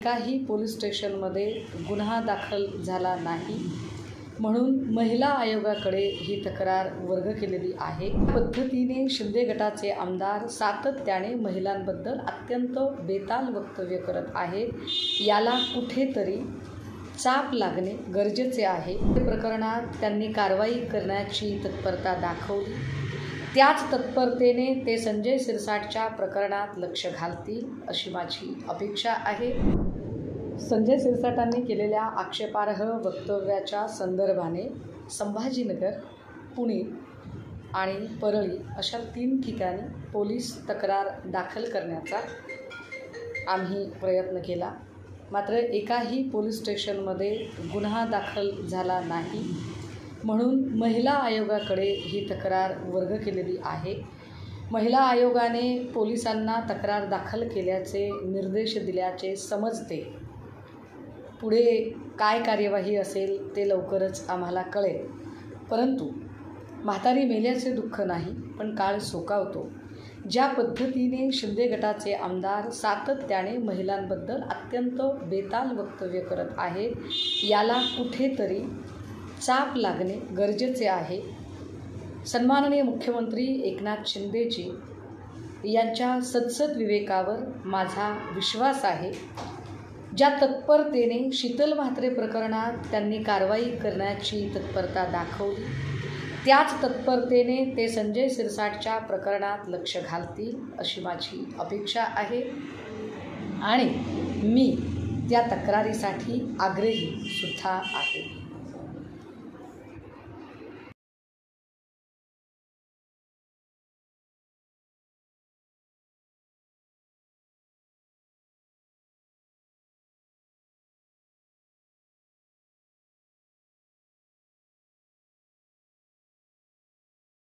एकाही पोलीस स्टेशनमध्ये गुन्हा दाखल झाला नाही म्हणून महिला आयोगाकडे ही तक्रार वर्ग केलेली आहे। पद्धतीने शिंदे गटाचे आमदार सातत्याने महिलांबद्दल अत्यंत बेताल वक्तव्य करत आहेत। याला कुठेतरी चाप लागणे गरजेचे आहे। या प्रकरणात त्यांनी कारवाई करण्याची तत्परता दाखवली। त्याच तत्परतेने ते संजय शिरसाटच्या प्रकरणात लक्ष घालतील अशी माझी अपेक्षा आहे। संजय शिरसाटांनी केलेल्या आक्षेपार्ह वक्तव्याच्या संदर्भाने संभाजीनगर, पुणे आणि परळी अशा 3 ठिकाणी पोलीस तक्रार दाखल करण्याचा आम्ही प्रयत्न केला। मात्र एकाही पोलीस स्टेशनमध्ये गुन्हा दाखल झाला नाही म्हणून महिला आयोगाकडे ही तक्रार वर्ग केलेली आहे। महिला आयोगाने पोलिसांना तक्रार दाखल केल्याचे निर्देश दिल्याचे समजते। पुढे काय कार्यवाही असेल ते लवकरच आम्हाला कळेल। परंतु म्हातारी मेल्याचे दुःख नाही, पण काळ सोकावतो। ज्या पद्धतीने शिंदे गटाचे आमदार सातत्याने महिलांबद्दल अत्यंत बेताल वक्तव्य करत आहेत, याला कुठेतरी चाप लागणे गरजेचे आहे। सन्माननीय मुख्यमंत्री एकनाथ शिंदेजी यांच्या सदसद विवेकावर माझा विश्वास आहे। ज्या तत्परतेने शीतल म्हात्रे प्रकरणात त्यांनी कारवाई करण्याची तत्परता दाखवली, त्याच तत्परतेने ते संजय शिरसाटच्या प्रकरणात लक्ष घालतील अशी माझी अपेक्षा आहे आणि मी त्या तक्रारीसाठी आग्रही सुद्धा आहे।